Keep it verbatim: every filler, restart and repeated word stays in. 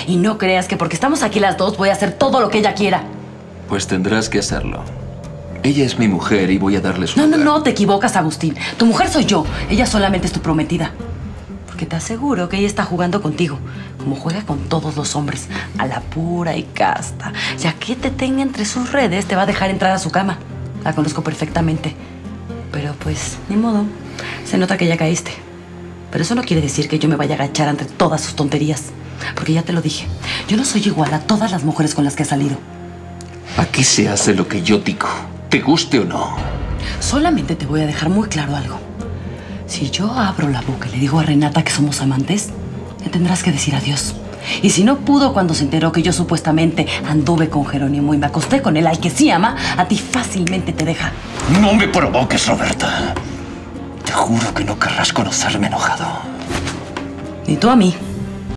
Y no creas que porque estamos aquí las dos voy a hacer todo lo que ella quiera. Pues tendrás que hacerlo. Ella es mi mujer y voy a darle su No, no, lugar. no, te equivocas, Agustín. Tu mujer soy yo. Ella solamente es tu prometida. Porque te aseguro que ella está jugando contigo, como juega con todos los hombres, a la pura y casta. Ya que te tenga entre sus redes, te va a dejar entrar a su cama. La conozco perfectamente. Pero pues, ni modo. Se nota que ya caíste. Pero eso no quiere decir que yo me vaya a agachar ante todas sus tonterías. Porque ya te lo dije, yo no soy igual a todas las mujeres con las que he salido. Aquí se hace lo que yo digo, te guste o no. Solamente te voy a dejar muy claro algo. Si yo abro la boca y le digo a Renata que somos amantes, le tendrás que decir adiós. Y si no pudo cuando se enteró que yo supuestamente anduve con Jerónimo y me acosté con él, al que sí ama, a ti fácilmente te deja. No me provoques, Roberta. Te juro que no querrás conocerme enojado. Ni tú a mí.